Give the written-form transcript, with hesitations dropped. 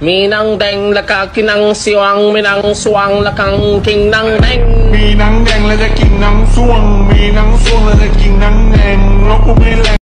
มีนางแดงและกากินนางสวงมีนางสวงและกังกินนางแดงมีนางแดงและจะกินนางสวงมีนางสวงและจะกินนางแดงแล้วกูไม่แรง